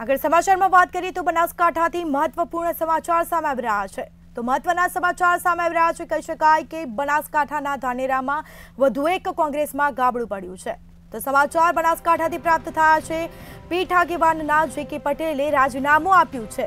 આગળ સમાચારમાં વાત કરીએ તો બનાસકાંઠાથી મહત્વપૂર્ણ સમાચાર સામે આવી રહ્યા છે। તો મહત્વના સમાચાર સામે આવી રહ્યા છે। કહી શકાય કે બનાસકાંઠાના ધાનેરામાં વધુ એક કોંગ્રેસમાં ગાબડું પડ્યું છે। તો સમાચાર બનાસકાંઠાથી પ્રાપ્ત થયા છે। પીઠ આગેવાનના જે.કે. પટેલે રાજીનામું આપ્યું છે।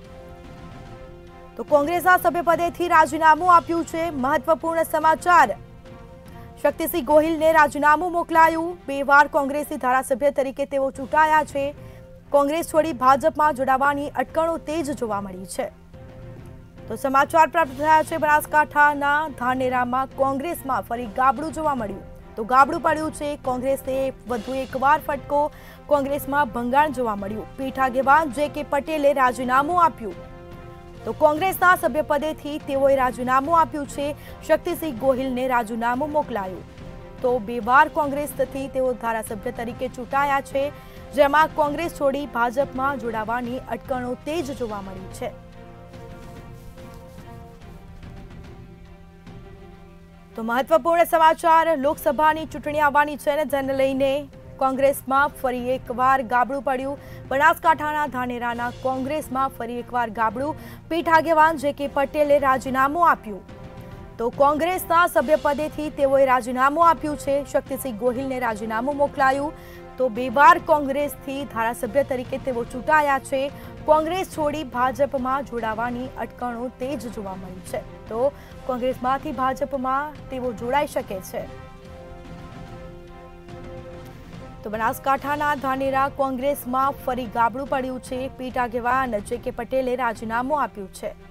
તો કોંગ્રેસના સભ્યપદેથી રાજીનામું આપ્યું છે। મહત્વપૂર્ણ સમાચાર, શક્તિસિંહ ગોહિલને રાજીનામું મોકલાયું। 2 વાર કોંગ્રેસી ધારાસભ્ય તરીકે તેઓ ચૂંટાયા છે। કોંગ્રેસ છોડી ભાજપમાં જોડાવાની અટકણો તેજ જોવા મળી છે। તો સમાચાર પ્રાપ્ત થયા છે બનાસકાંઠાના ધાનેરામાં કોંગ્રેસમાં ફરી ગાબડું જોવા મળ્યું। તો ગાબડું પડ્યું છે કોંગ્રેસે વધુ એકવાર ફટકો, કોંગ્રેસમાં ભંગાણ જોવા મળ્યું। પીઠ આગેવાન જે.કે. પટેલે રાજીનામું આપ્યું। તો કોંગ્રેસના સભ્યપદેથી તેઓએ રાજીનામું આપ્યું છે। શક્તિસિંહ ગોહિલને રાજીનામું મોકલાયું। તો 2 વાર કોંગ્રેસથી તેઓ ધારાસભ્ય તરીકે ચૂંટાયા છે, જેમાં કોંગ્રેસ છોડી ભાજપમાં જોડાવાની અટકણો તેજ જોવા મળી છે। તો મહત્વપૂર્ણ સમાચાર, લોકસભાની ચૂંટણી આવવાની છે ને જેને લઈને કોંગ્રેસમાં ફરી એકવાર ગાબડું પડ્યું। બનાસકાંઠાના ધાનેરાના કોંગ્રેસમાં ફરી એકવાર ગાબડું। પીઠ આગેવાન જે.કે. પટેલે રાજીનામું આપ્યું। તો કોંગ્રેસના સભ્યપદેથી તેઓએ રાજીનામું આપ્યું છે। શક્તિસિંહ ગોહિલને રાજીનામું મોકલાયું। તો 2 વાર કોંગ્રેસથી ધારાસભ્ય તરીકે તેઓ ચૂંટાયા છે। કોંગ્રેસ છોડી ભાજપમાં જોડાવાની અટકણો તેજ જોવા મળી છે। તો કોંગ્રેસમાંથી ભાજપમાં તેઓ જોડાઈ શકે છે। તો બનાસકાંઠાના ધાનેરા કોંગ્રેસમાં ફરી ગાબડું પડ્યું છે। પીઠ આગેવાન જે.કે. પટેલે રાજીનામું આપ્યું છે।